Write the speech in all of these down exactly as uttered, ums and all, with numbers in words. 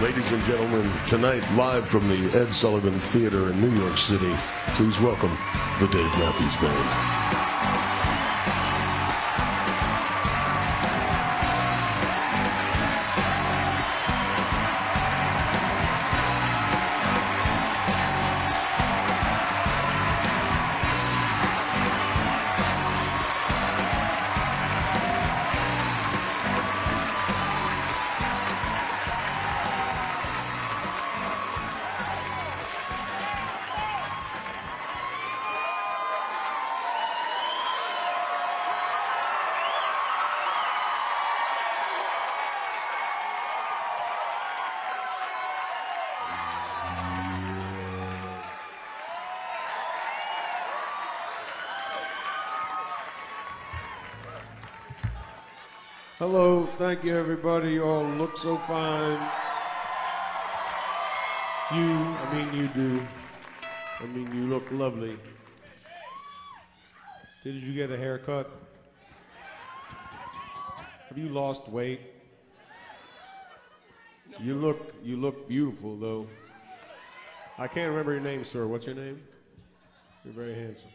Ladies and gentlemen, tonight live from the Ed Sullivan Theater in New York City, please welcome the Dave Matthews Band. Hello, thank you everybody. You all look so fine. You, I mean you do. I mean you look lovely. Did you get a haircut? Have you lost weight? You look, you look beautiful though. I can't remember your name, sir. What's your name? You're very handsome.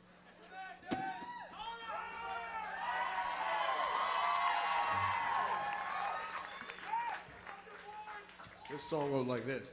This song goes like this.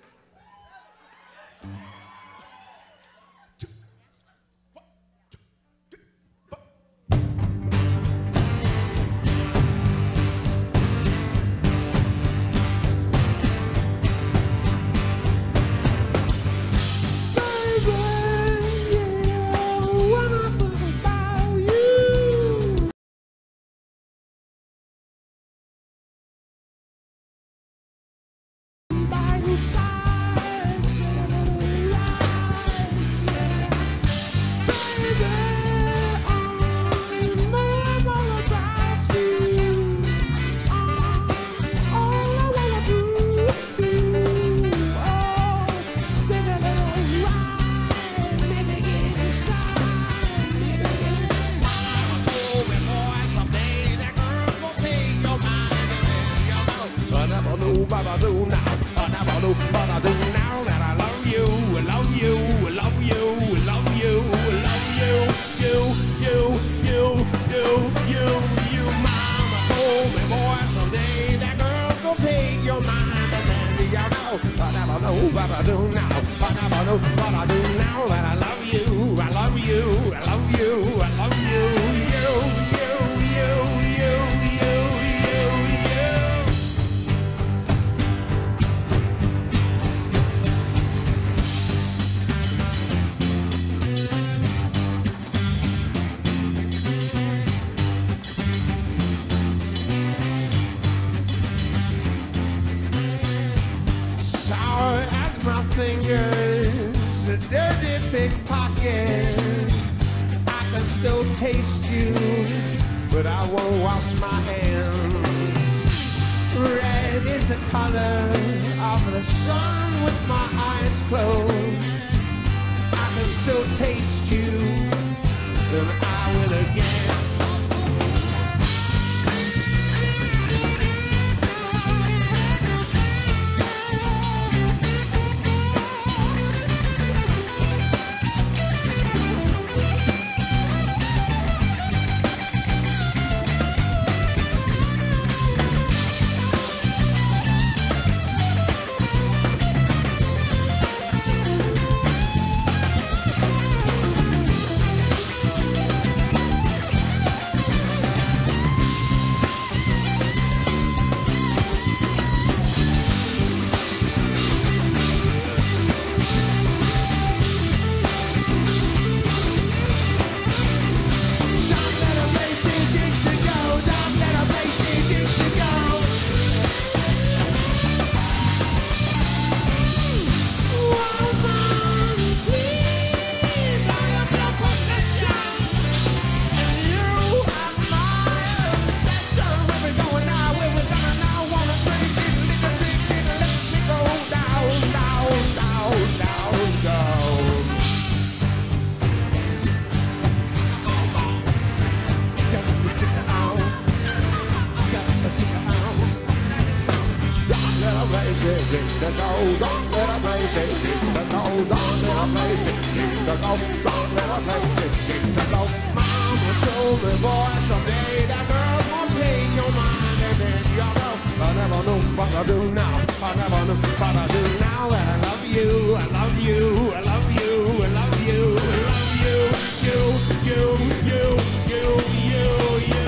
to go. Don't let her play this game to go. Mama told me, boy, someday that girl gonna change your mind, and then you'll know. I never knew what I do now. I never knew what I do now. That I love you, I love you, I love you, I love you, I love you, you, you, you, you, you, you.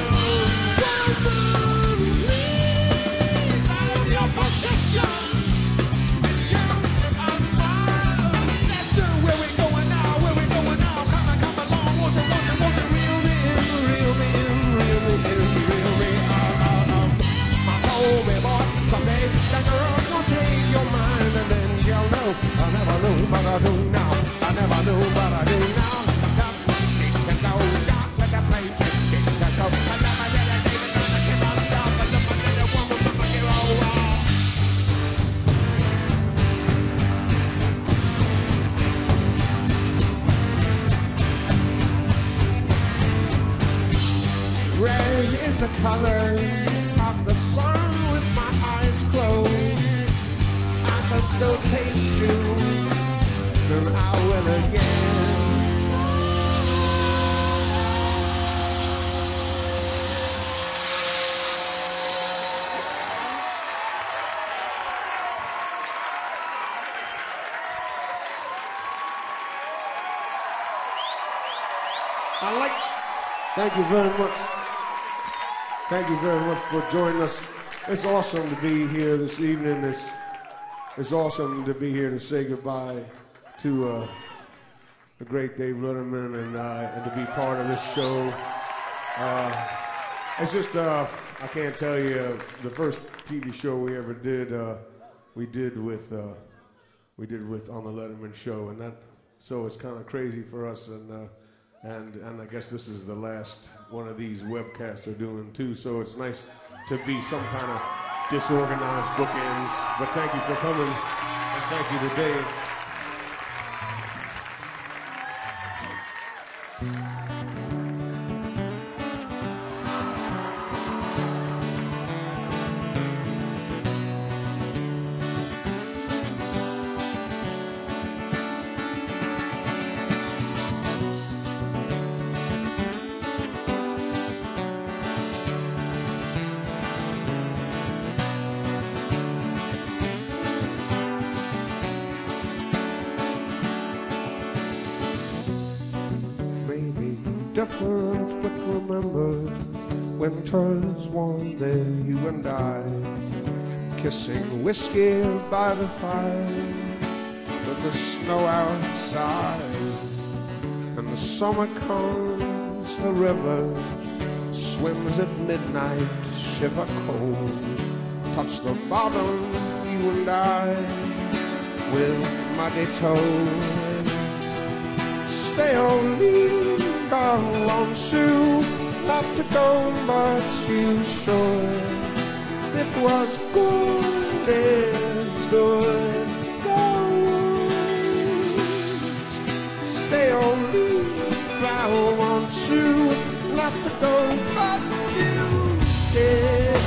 Your possession, you are my obsession. Where we going now? Where we going now? Come on, come along, won't you, won't you, won't you reel me in, reel me in, reel me in, reel me out, out, out. Hold me, boy, someday that girl's gonna change your mind, and then you'll know. I never knew, but I do now. I never knew, but I do now. That it can go dark, let that place it can go. I never did a day because I keep on stop, but look at the woman with my hero. Red is the color of the sun with my eyes closed. I can still taste you, and I will again. I like. Thank you very much. Thank you very much for joining us. It's awesome to be here this evening. It's, it's awesome to be here to say goodbye to uh, the great Dave Letterman and, uh, and to be part of this show. Uh, it's just, uh, I can't tell you, uh, the first T V show we ever did, uh, we did with, uh, we did with On the Letterman Show, and that, so it's kind of crazy for us, and, uh, and, and I guess this is the last one of these webcasts they're doing too, so it's nice to be some kind of disorganized bookends. But thank you for coming, and thank you to Dave. Different, but remember winters warm there, you and I, kissing whiskey by the fire, with the snow outside, and the summer comes, the river swims at midnight, shiver cold, touch the bottom, you and I, with muddy toes, stay on me. I want you not to go, but you sure it was good as good goes. Stay on me, I want you not to go, but you did.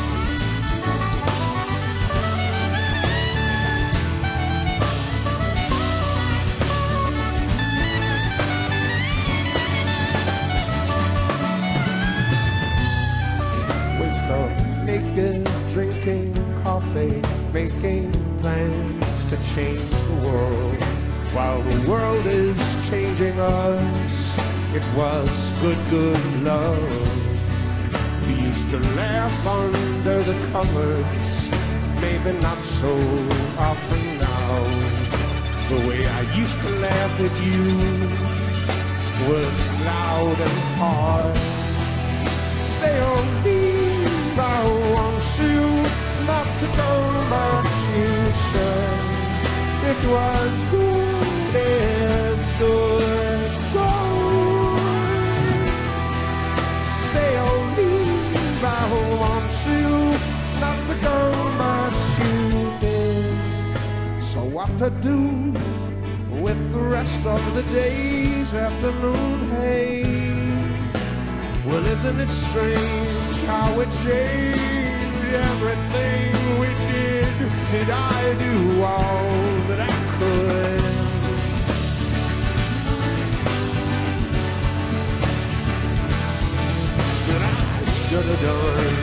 Naked, drinking coffee, making plans to change the world. While the world is changing us, it was good, good love. We used to laugh under the covers, maybe not so often now. The way I used to laugh at you was loud and hard. Stay on me. I want you not to go, but you should. It was good as good goes. Stay on me. I want you not to go, but you did. So what to do with the rest of the day's afternoon haze? Well, isn't it strange how it changed everything we did? Did I do all that I could? could have done.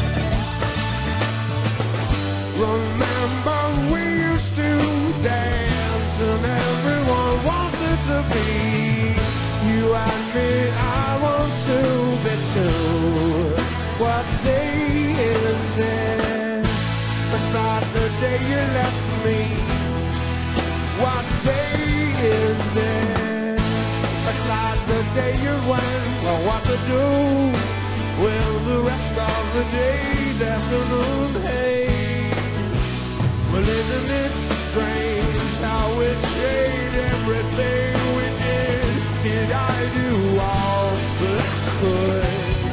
Remember we used to dance and everyone wanted to be you and me. I want to be too. What day is this? Beside the day you left me. What day is this? Beside the day you went. Well, what to do with the rest of the day's afternoon? Hey, well, isn't it strange how it changed everything we did? Did I do all that I could?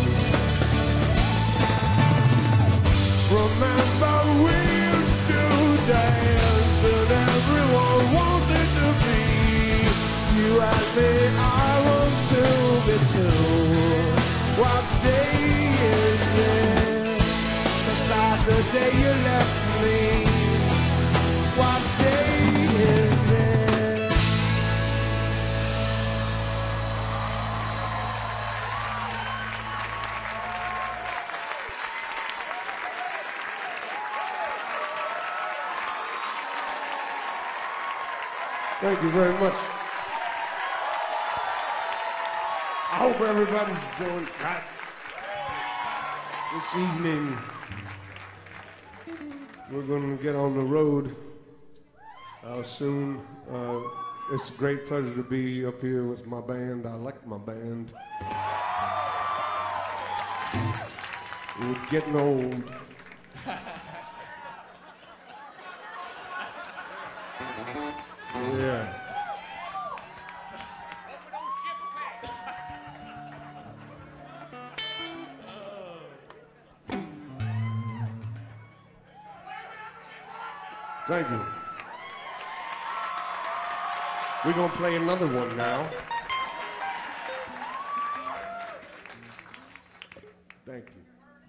Remember we used to dance and everyone wanted to be you and me. I want to be too. What day is this? Beside the day you left me. What day is this? Thank you very much. I hope everybody's doing right this evening. We're going to get on the road uh, soon. Uh, it's a great pleasure to be up here with my band. I like my band. We're getting old. Yeah. Thank you. We're going to play another one now. Thank you.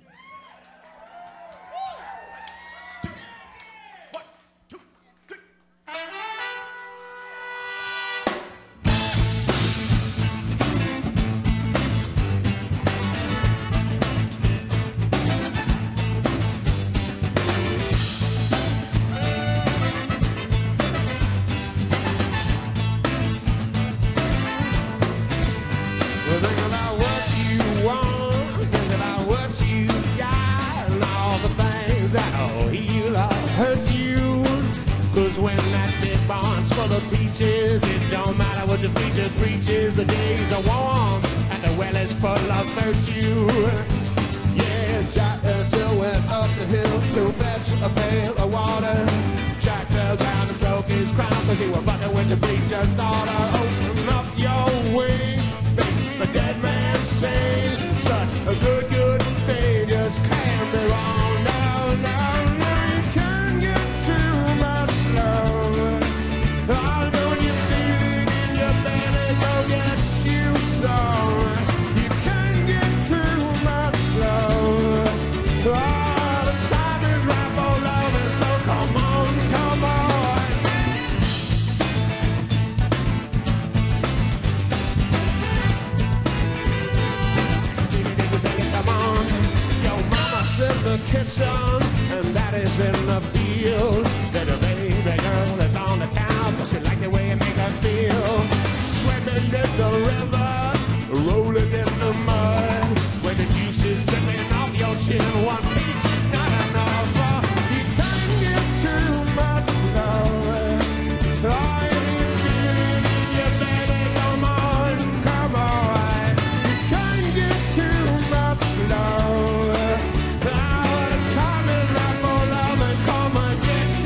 It don't matter what the preacher preaches. The days are warm and the well is full of virtue. Yeah, Jack Until went up the hill to fetch a pail of water. Jack fell down and broke his crown cause he was fucking with the preacher's daughter. Open up your wings, make the dead man sing. Such a good, good thing just can't be wrong. No, no, no, you can't get too much love. All when you feel it in your belly, go get you some. You can't get too much love. All the time is right for loving, so come on, come on. Come on. Your mama's in the kitchen, and daddy's in the field. Little baby girl is on the town, cause she like the way you make her feel. Swimming in the river, rolling in the mud. When the juice is dripping off your chin, one piece is not enough. You can't get too much love. All you feel it in your belly, come on, come on. You can't get too much love. Now the time is right for love, and come and get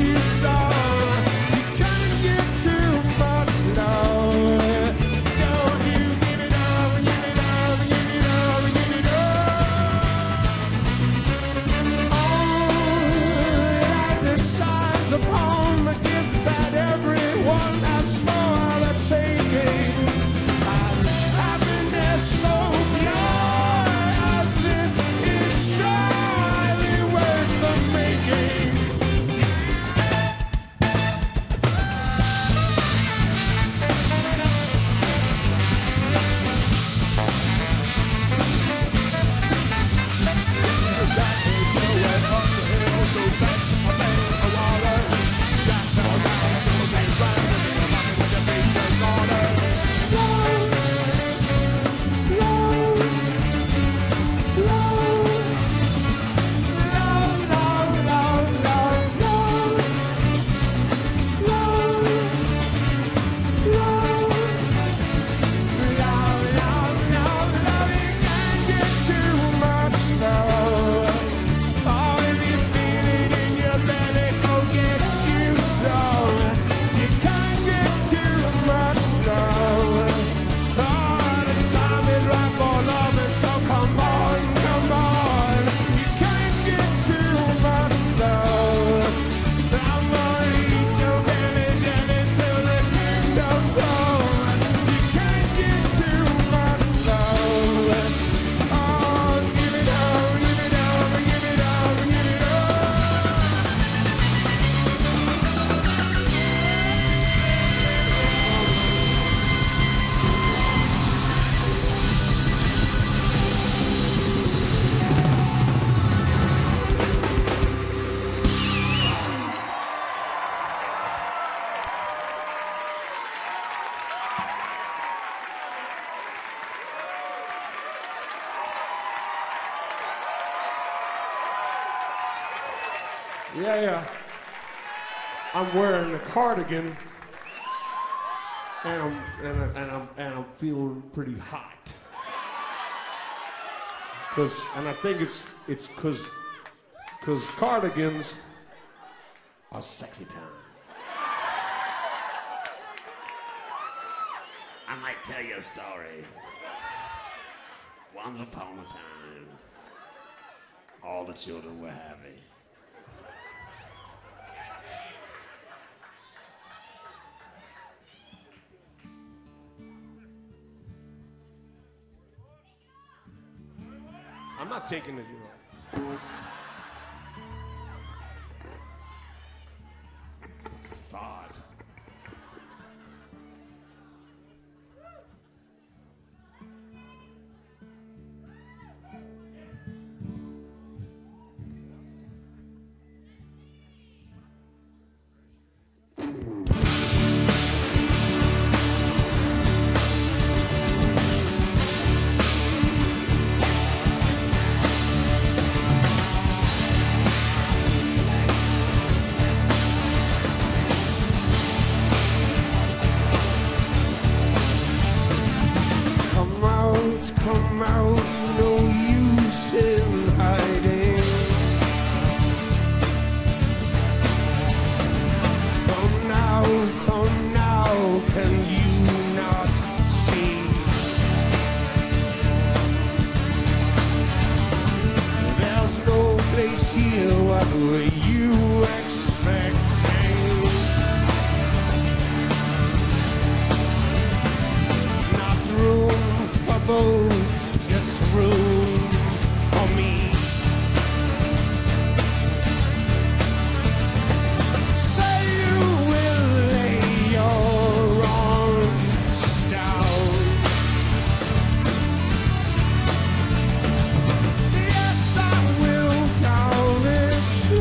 Yeah, yeah. I'm wearing a cardigan, and I'm and, I, and I'm and I'm feeling pretty hot. Cause and I think it's it's cause cause cardigans are sexy time. I might tell you a story. Once upon a time, all the children were happy. I'm not taking this, you know. It's the facade. Come out, no use in hiding. Come now, come now, can you not see? There's no place here, what were you expecting? Not room for both, just room for me. Say you will lay your arms down. Yes, I will call this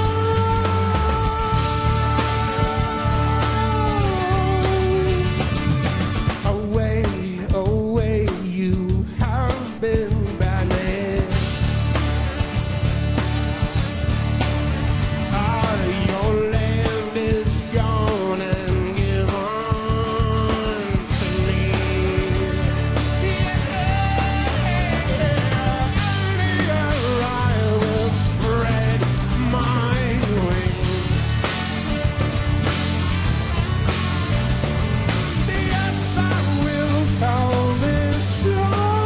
one. Away, away, you have been banished. Ah, your land is gone and given to me. Yeah, here I will spread my wings. Yes, I will call this home.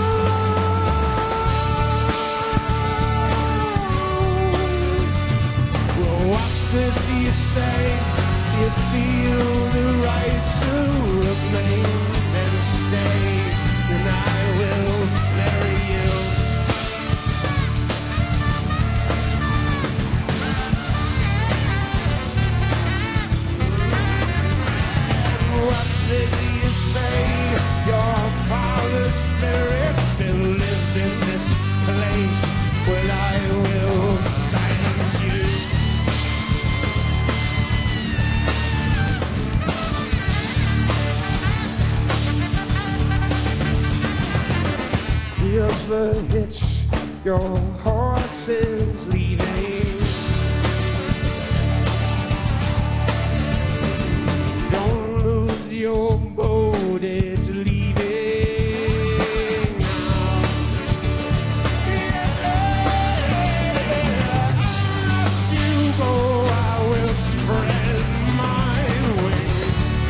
Well, what's this you say? You feel the right to remain and stay, and I will marry you. What's this you say? Your father's spirit still lives in this place. Well, I will silence you. Here's the hitch, your horse is leaving. Don't lose your boat, it's leaving now. Unless you go, I will spread my wings.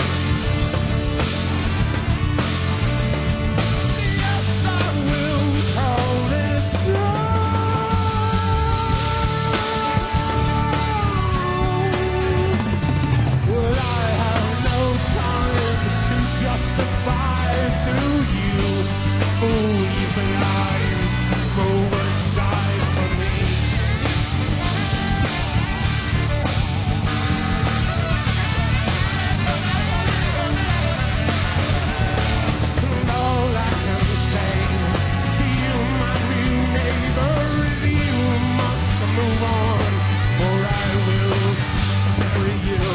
Yes, I will call this home. Well, I have no time to justify to you. Oh, you blind, move aside from me. And all I can say to you, my new neighbor, is you must move on, or I will bury you.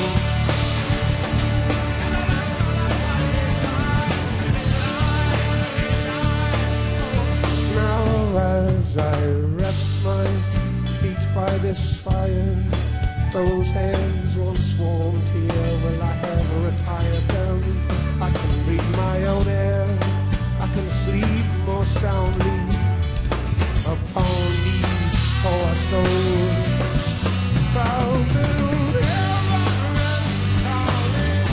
Now as I rest my feet by this fire, those hands once warmed here. Will I ever retire them? I can breathe my own air. I can sleep more soundly upon these poor souls. Found in heaven and calling.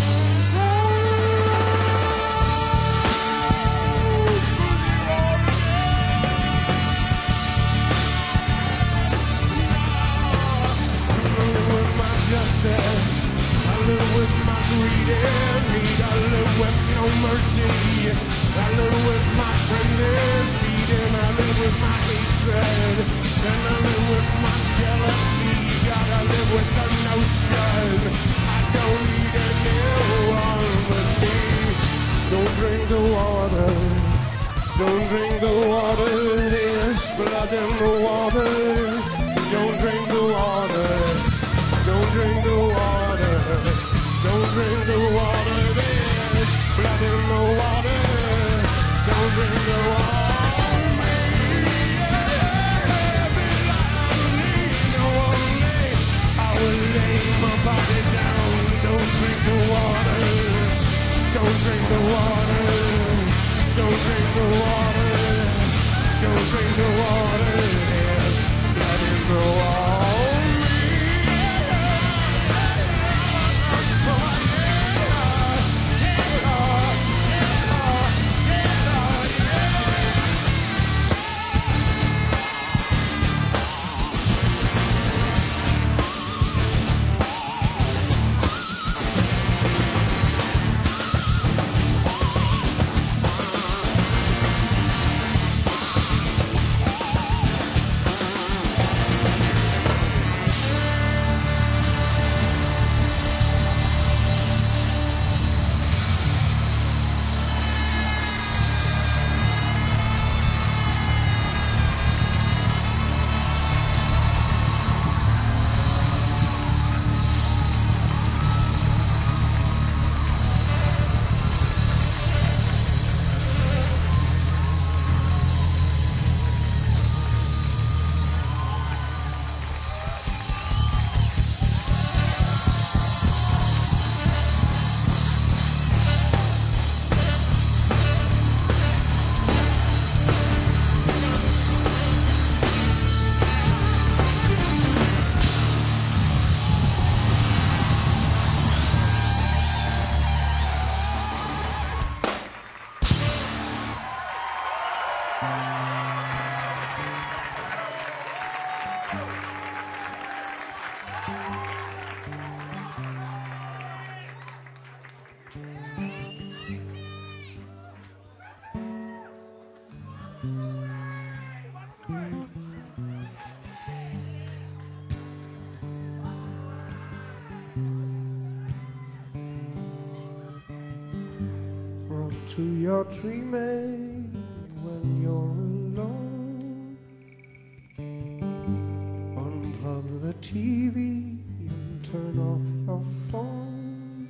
Justice. I live with my greed and need. I live with no mercy. I live with my greed need, and I live with my hatred, and I live with my jealousy. Gotta live with the notion I don't need anyone with me. Don't drink the water. Don't drink the water. There's blood in the water. Don't drink the water. Don't drink the water, don't drink the water, there's blood in the water, don't drink the water, no one day, I will lay my body down, don't drink the water, don't drink the water, don't drink the water, don't drink the water, there's blood in the water. To your dreaming when you're alone. Unplug the T V and turn off your phone.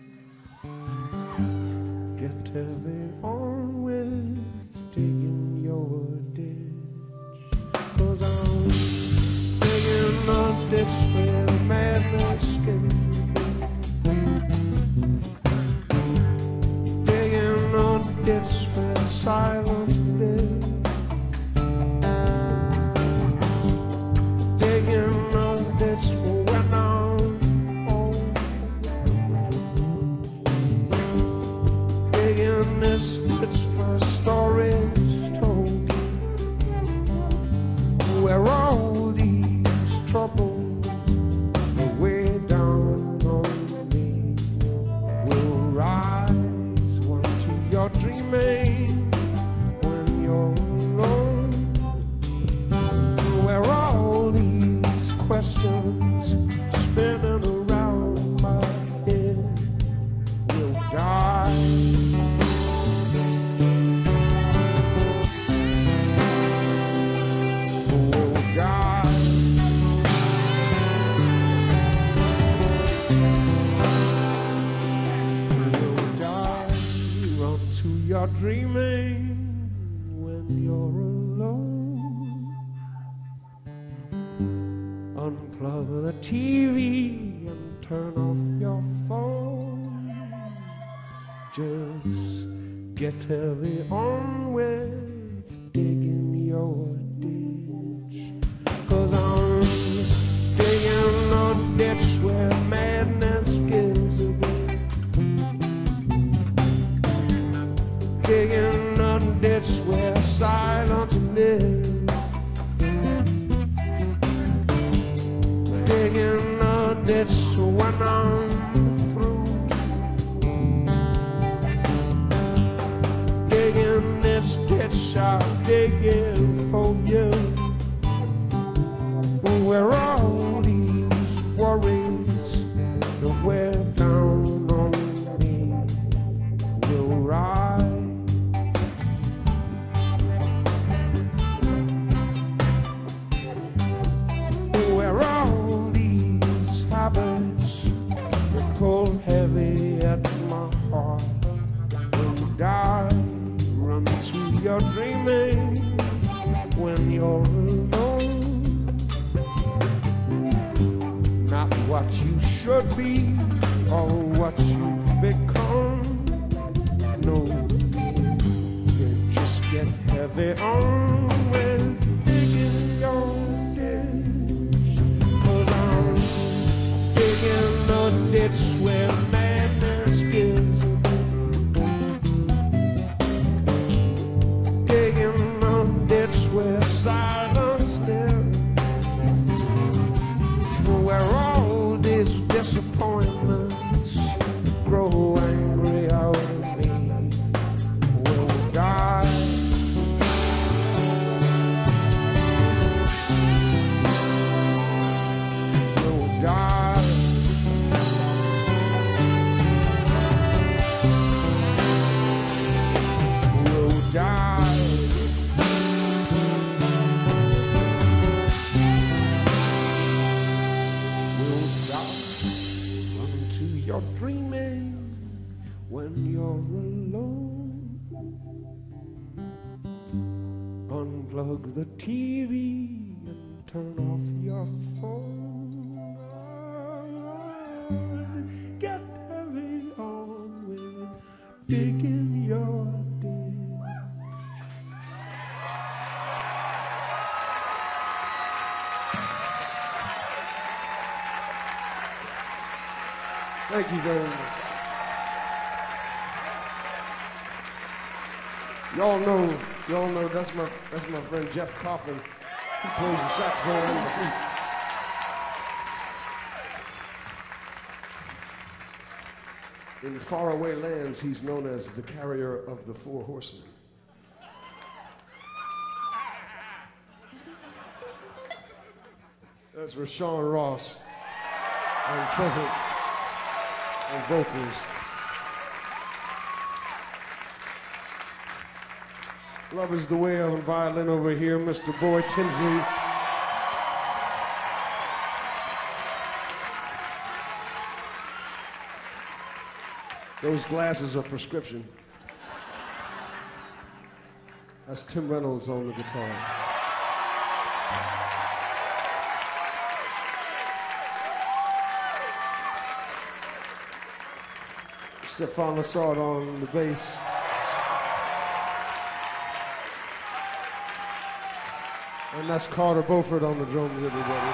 Get heavy on with digging your ditch. Cause I'm digging a ditch where madness escapes. It's where silence lives. Digging a ditch for when I'm old. Digging this ditch where stories told. Where all these troubles are way down on me will rise. You're dreaming when you're alone, where all these questions spinning around my head will die. Will die. You're dreaming when you're alone. Unplug the T V and turn off your phone. Just get heavy on with digging your ditch. 'Cause I'm digging a ditch where madness gives away. Digging a ditch where silence lives. Digging a ditch when I'm through. Digging this ditch, I'll dig it for you. Where all these worries that wear down on me will rise. Where all these habits that pull heavy at my heart will die. Run to your dreaming when you're alone. Not what you should be or what you've become. No, you just get heavy on with digging your ditch. 'Cause I'm digging a ditch where madness gives away. Digging a ditch where silence lives. Where all these disappointments grow angry out of me will die. Will die. Will die. You're dreaming when you're alone. Unplug the T V and turn off your phone. Get heavy on with digging your ditch. Thank you very much. Y'all know, y'all know that's my that's my friend Jeff Coffin. He plays the saxophone and the flute. In faraway lands, he's known as the carrier of the four horsemen. That's Rashawn Ross on trumpet and vocals. Love is the way on violin over here, Mister Boyd Tinsley. Those glasses are prescription. That's Tim Reynolds on the guitar. Stefan Lassard on the bass. And that's Carter Beauford on the drums, everybody.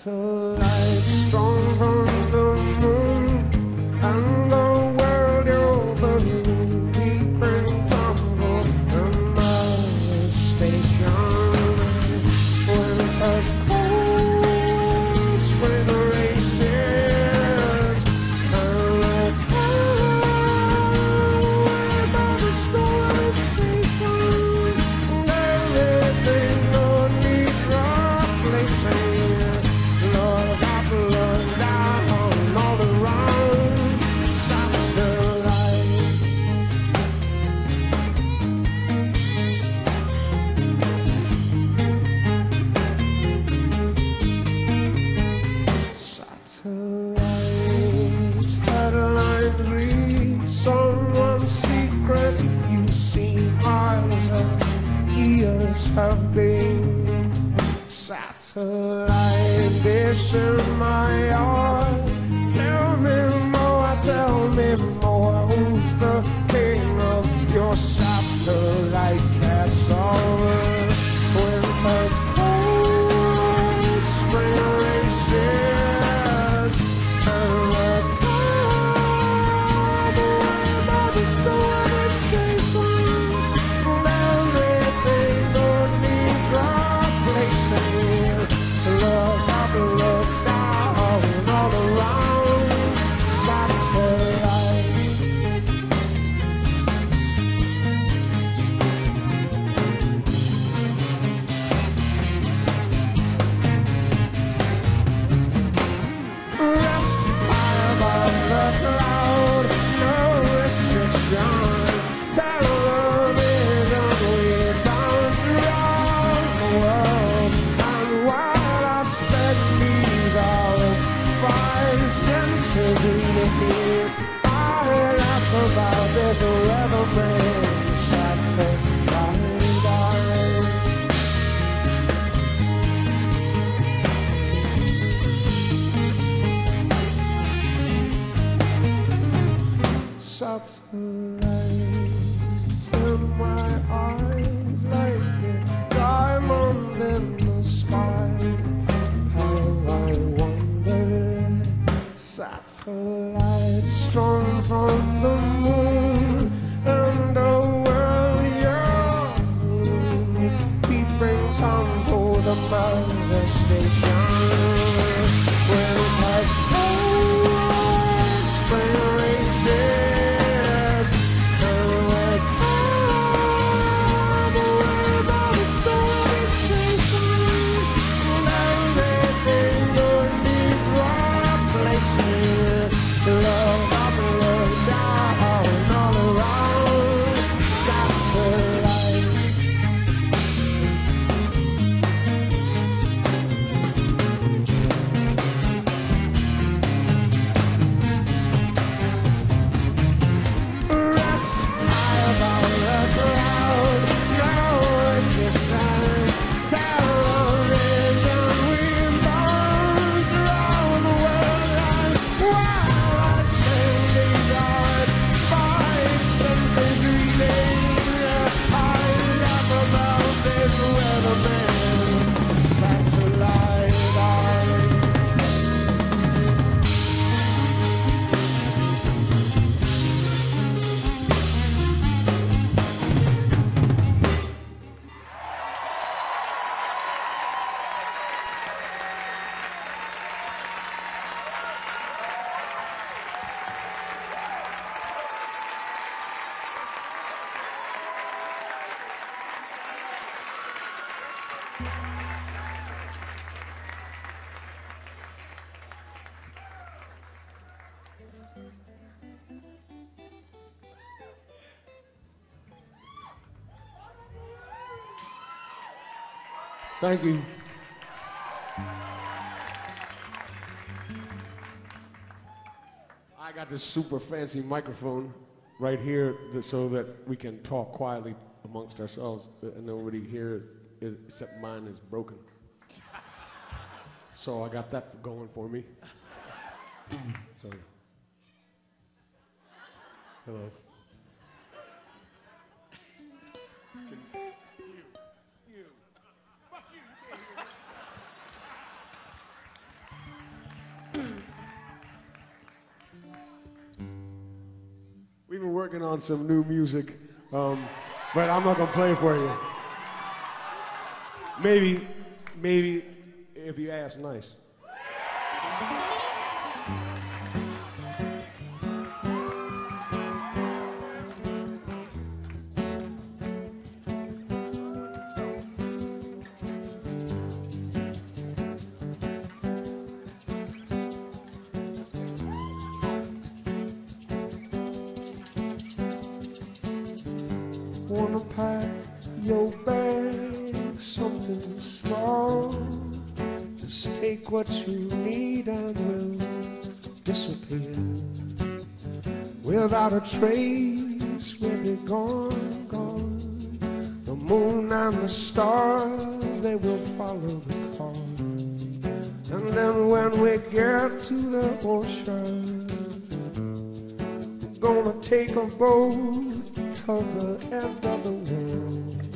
Satellites strong from the moon, and the world you're the moon, deep and tumble, and my station. Winter's cold, spring races, and the cold by the storm station, and everything Lord needs replacing. Lord, I've looked down on all around, satellite. Satellite headlines read someone's secret. You've seen eyes and ears have been. Satellite dish in my yard. Tell me more, tell me more. Who's the king of your satellite castle? Winter's cold, spring races, and the cowboy by the storm is chasing. Everything that needs replacing. Look up, look down, all around, satellite. Rest high above the cloud, no restriction. Television, we bounce around the world. And while I spend these hours, five senses reading here, I laugh about this weatherman satellite. Satellite in my eyes, like a diamond in the sky. How I wonder, satellite strong from the moon, and the world young, peeping Tom for the mother station. When it has cold spring races. Love up, look down, all around, satellite. Rest high above the cloud, no resistance. Television, we bounce around the world and while I sing these eyes, five senses reading. I laugh about this weatherman satellite eye. Thank you. I got this super fancy microphone right here that, so that we can talk quietly amongst ourselves, and nobody here is, except mine is broken. So I got that going for me. So, hello. working on some new music, um, but I'm not gonna play it for you. Maybe, maybe if you ask nice. Wanna pack your bag, something small. Just take what you need and will disappear. Without a trace, we'll be gone, gone. The moon and the stars, they will follow the car. And then when we get to the ocean, we're gonna take a boat to the end of the world,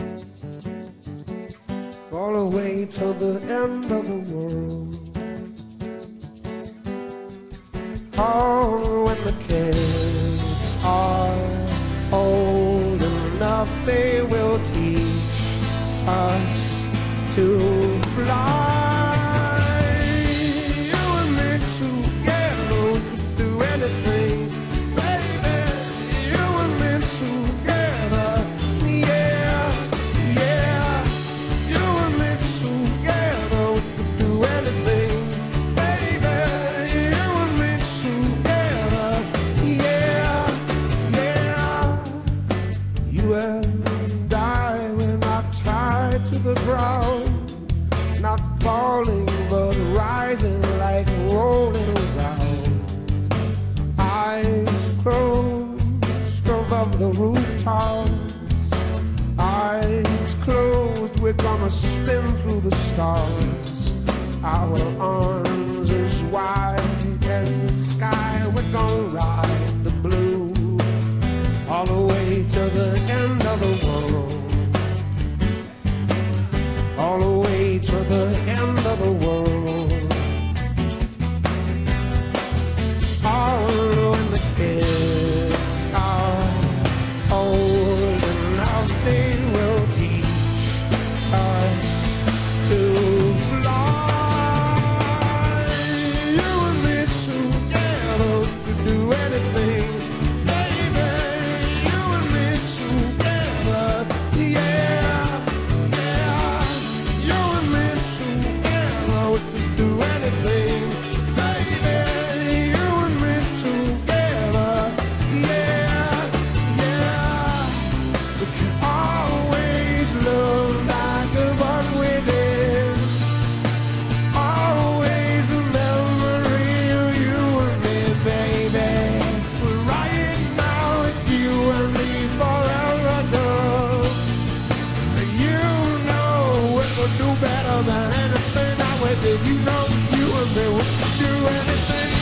all the way to the end of the world. Oh, when the kids are old enough, they will teach us to fly. You and me together could do anything, baby. You and me together, yeah, yeah. You and me together could do anything, baby. You and me together, yeah, yeah. You and I, we're not tied to the ground, not falling but rising like rolling around. Eyes closed above the rooftops, eyes closed, we're gonna spin through the stars. Our arms as wide as the sky, we're gonna ride the blue all the way to the end of the world, all the way to the end of the world. Oh, when the kids are old enough, they will teach us to fly. You and me together could do anything, baby. You and me together, yeah, yeah. You and me together, we could do anything, baby. You and me together, yeah, yeah. We can always love like what we did. Always a memory of you and me, baby. Right now it's you and me forever, love. You know we could do better than anything that we did. You know you and me, we could do anything.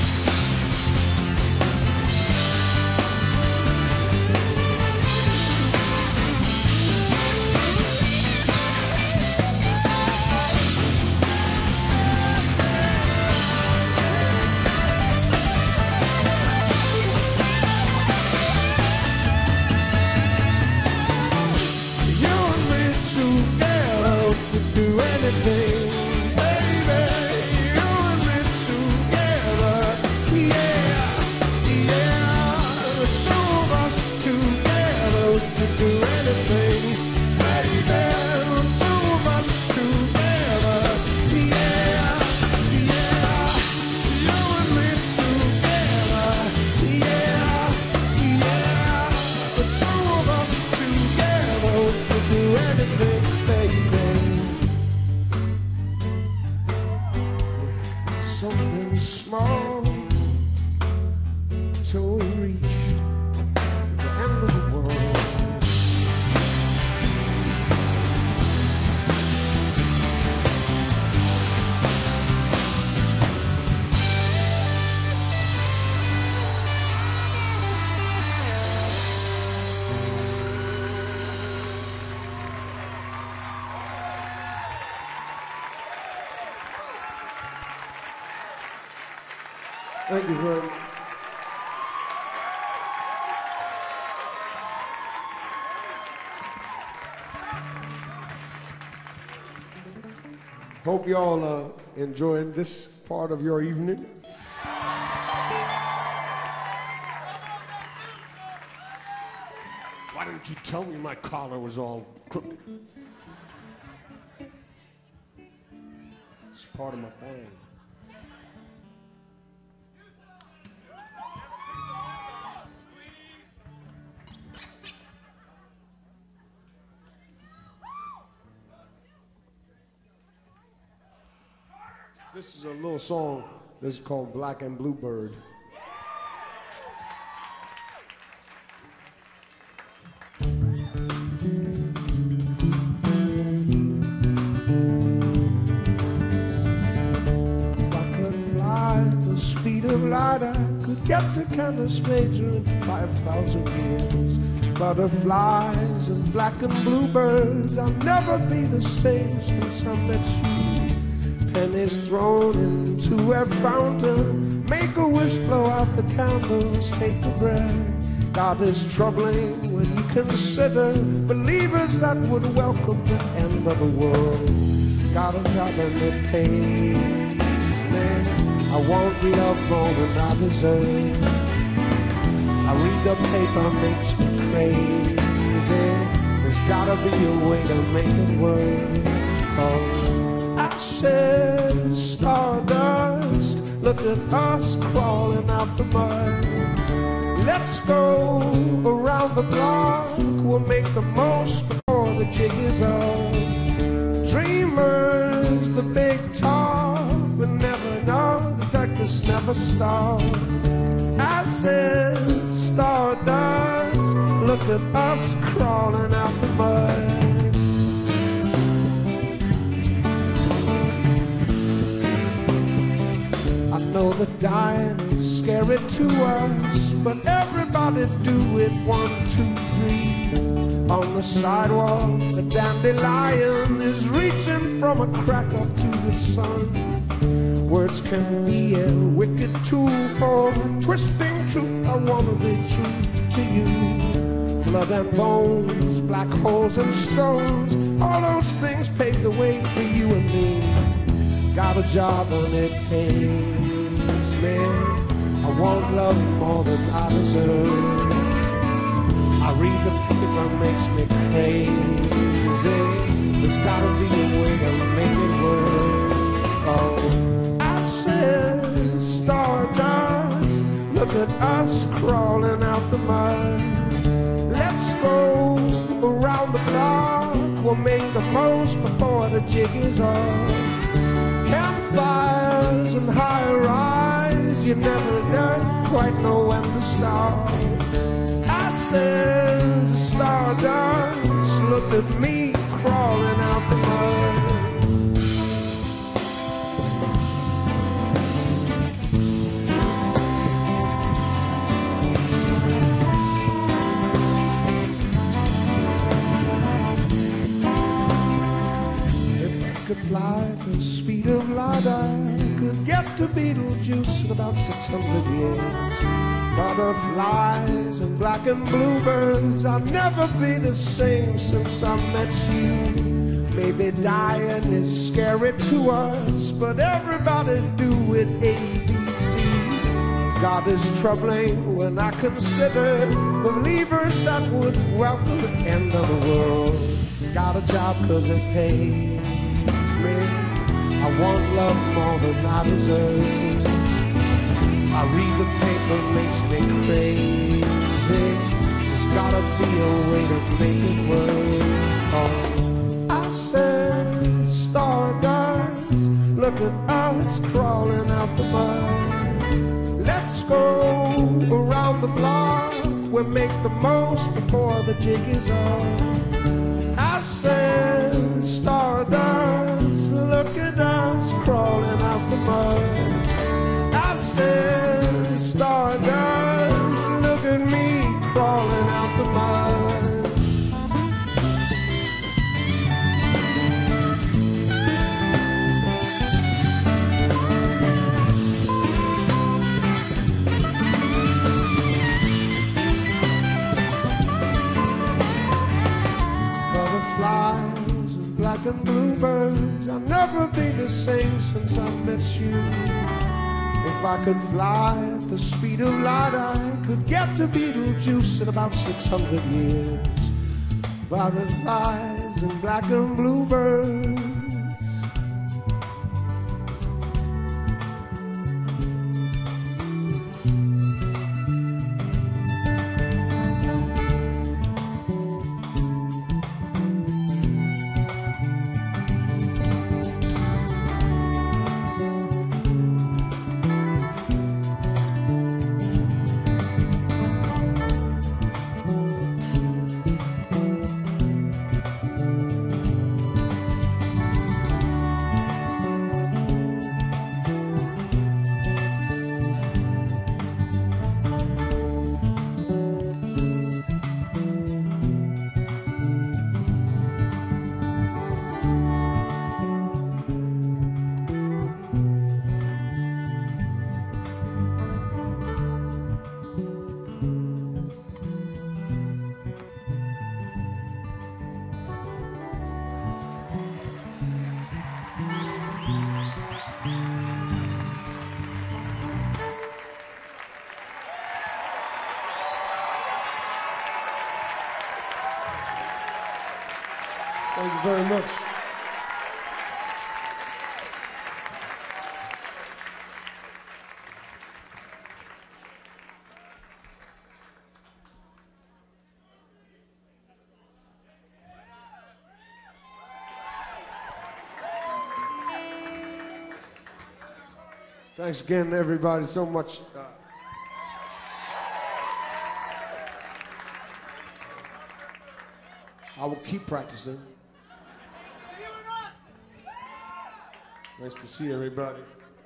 You and me together could do anything, baby. You and me together, yeah, yeah. The two of us together could do anything, baby. The two of us together, yeah, yeah. You and me together, yeah, yeah. The two of us together could do anything, baby. Something small till we reach the end of the world. Thank you very much. Hope y'all are enjoying this part of your evening. Why didn't you tell me my collar was all crooked? It's part of my band. This is a little song that's called Black and Bluebird. Light, I could get to Candace Major in five thousand years. Butterflies and black and bluebirds, I'll never be the same since I met you. Pennies thrown into a fountain, make a wish, blow out the candles, take a breath. God is troubling when you consider believers that would welcome the end of the world. Got a job and it pays me. I want love more than I deserve. I read the paper, makes me crazy. There's gotta be a way to make it work. Oh, ashes, stardust, look at us crawling out the mud. Let's go around the block, we'll make the most before the jig is up. Dreamers, the big talk, we never know. Darkness never stops. Ashes, stardust, look at us crawling out the mud. I know that dying is scary to us, but everybody do it one, two, three. On the sidewalk, a dandelion is reaching from a crack up to the sun. Words can be a wicked tool for twisting truth. I wanna be true to you. Blood and bones, black holes and stones, all those things pave the way for you and me. Got a job and it pays me. I want love more than I deserve. I read the paper, makes me crazy. There's gotta be a way to make it work. Oh, stardust, look at us crawling out the mud. Let's go around the block, we'll make the most before the jig is up. Campfires and high rise, you never done quite know when to start. I said stardust, look at me crawling out the mud. Could fly at the speed of light, I could get to Beetlejuice in about six hundred years. Butterflies and black and bluebirds, I'll never be the same since I met you. Maybe dying is scary to us, but everybody do it A B C. God is troubling when I consider believers that would welcome the end of the world. Got a job cause it pays. I want love more than I deserve. I read the paper, makes me crazy. There's gotta be a way to make it work. Oh, I said stardust, look at us crawling out the mud. Let's go around the block, we'll make the most before the jig is up. I said stardust, look at us crawling out the mud. I said stardust, look at me crawling out the mud. Butterflies and black and bluebirds, met you. If I could fly at the speed of light, I could get to Beetlejuice in about six hundred years. Butterflies and black and blue birds. Thank you very much. Thanks again, everybody, so much. Uh, I will keep practicing. Nice to see everybody.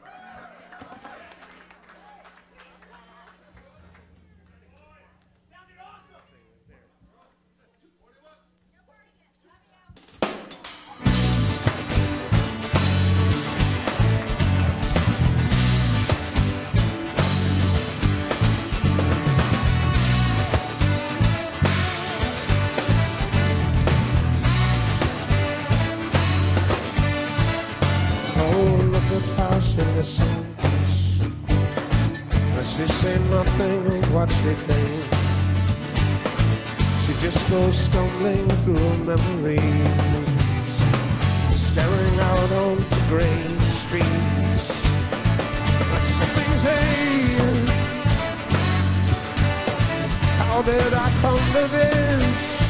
She say nothing of what she thinks. She just goes stumbling through her memories, staring out onto gray streets. But something saying, how did I come to this?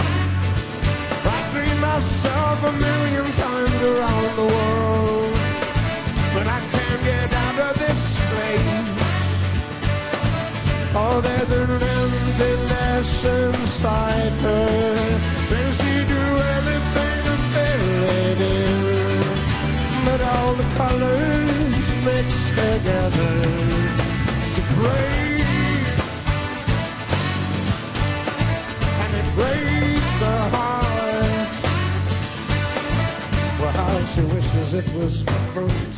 I dream myself a million times around the world, but I can't get out of this place. Oh, there's an emptiness inside her. Does she do everything to fill it in? But all the colors mixed together to break, and it breaks her heart. Well, how she wishes it was different.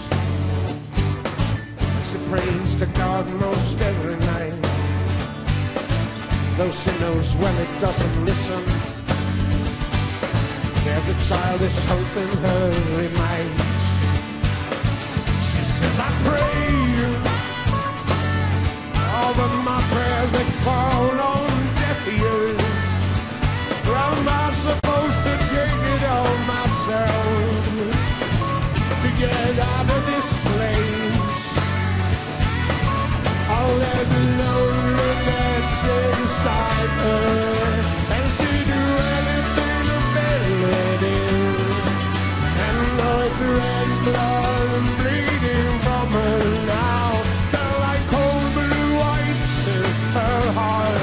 She prays to God most every night, though she knows well it doesn't listen. There's a childish hope in her might. She says, I pray, all but my prayers they fall on deaf ears. Well, I'm not supposed to take it on myself to get out of this place. Oh, there's a loneliness inside her, and she do anything to fill it in. And though it's red blood bleeding from her now, felt like cold blue ice in her heart.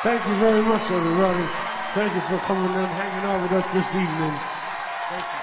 Thank you very much, everybody. Thank you for coming and hanging out with us this evening. Thank you.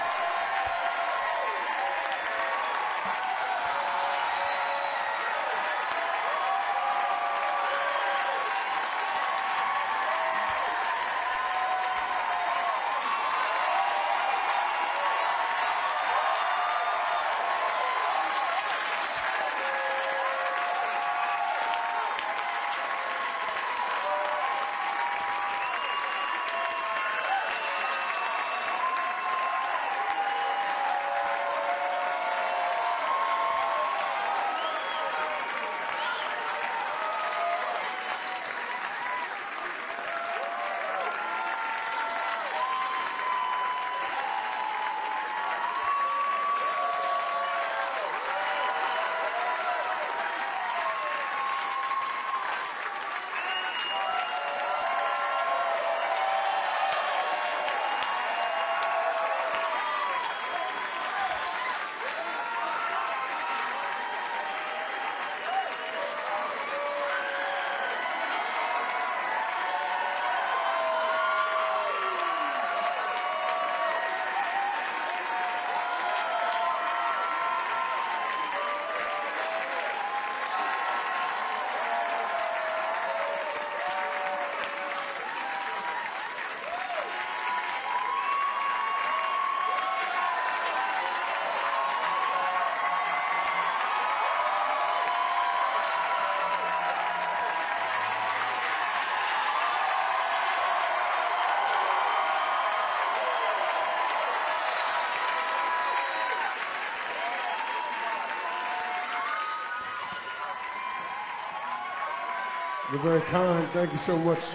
You're very kind. Thank you so much.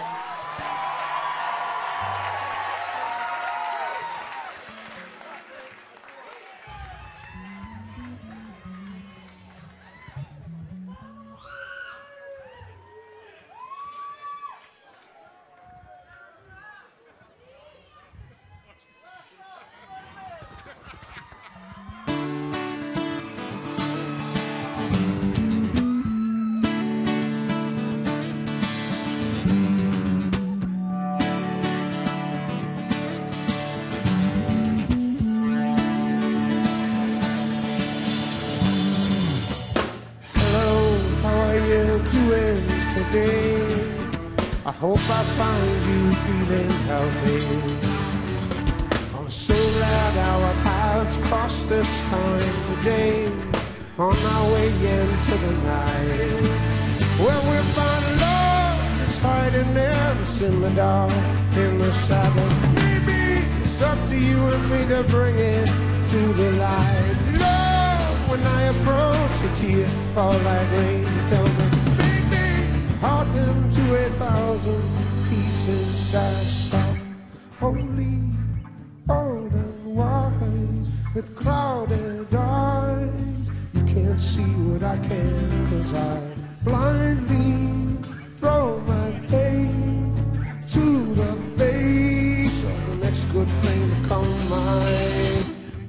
I hope I find you feeling healthy. I'm so glad our paths crossed this time today, on our way into the night. Well, we'll find love is hiding there, it's in the dark, in the shadow. Maybe it's up to you and me to bring it to the light. Love, when I approach a tear, fall like rain, tell me, heart into a thousand pieces, dashed out, holy, old and wise, with clouded eyes. You can't see what I can, cause I blindly throw my faith to the face of the next good thing to come my way.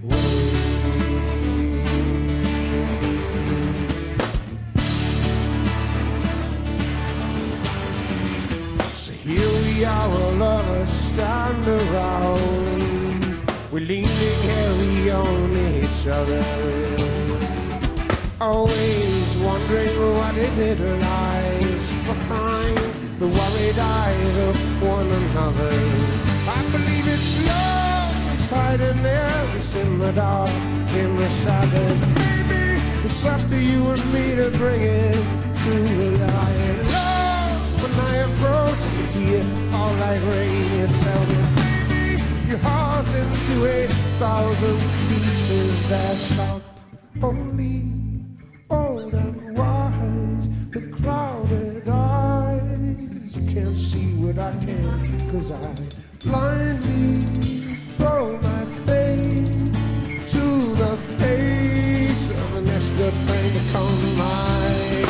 Here we are, all of us stand around. We're leaning heavy on each other, always wondering what is it lies behind the worried eyes of one another. I believe it's love, it's hiding there, it's in the dark, in the shadows. Maybe it's up to you and me to bring it to the light. Love, when I approach the tear, fall like rain, you tell me, baby, your heart's into a thousand pieces, dashed out, only old and wise, with clouded eyes. You can't see what I can, cause I blindly throw my faith to the face of the next good thing to come my way.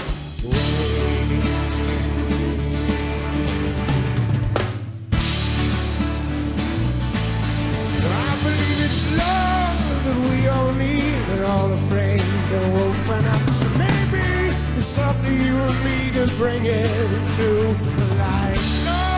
But I believe it's love that we all need, and all afraid to open up. So maybe it's up to you and me to bring it to the light.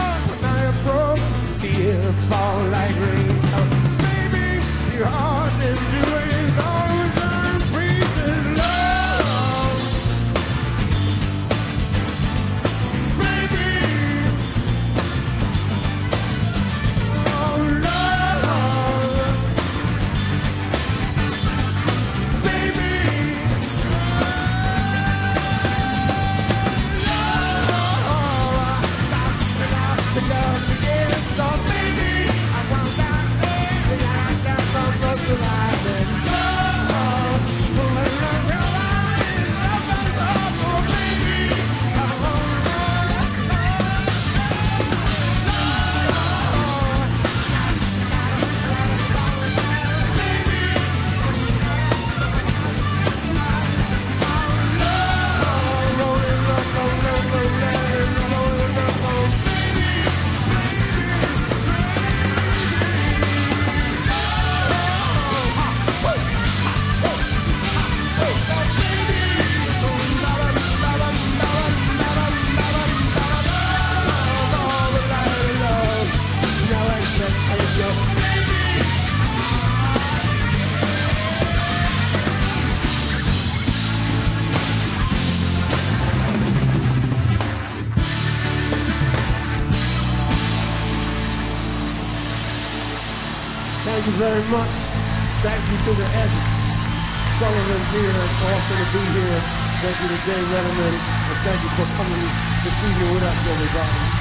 very much. Thank you to the Ed Sullivan Theater. It's awesome to be here. Thank you to Jay Letterman, and thank you for coming this evening with us, everybody.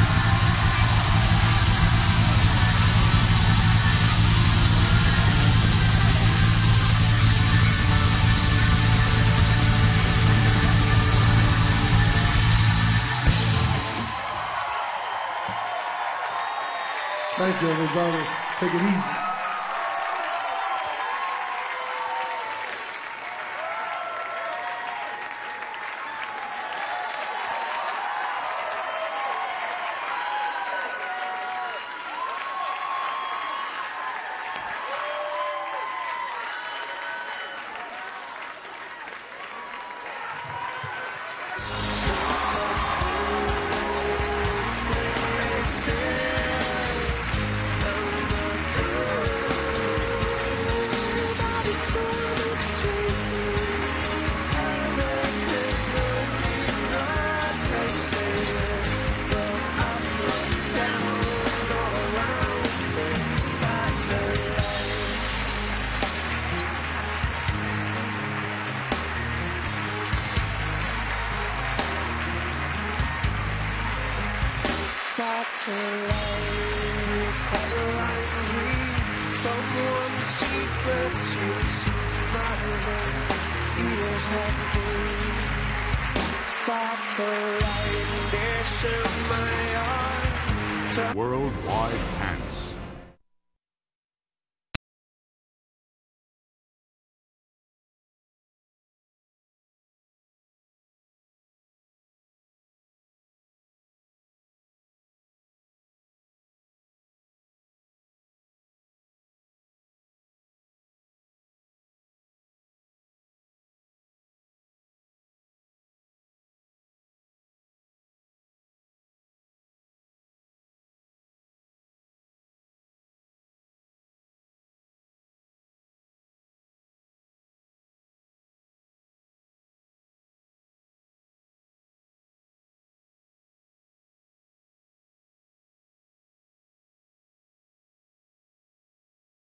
Thank you, everybody. Take it easy. Satellite, headline dream, someone's secrets you see, minds and ears have been. Satellite, dish in my heart. Worldwide Pants.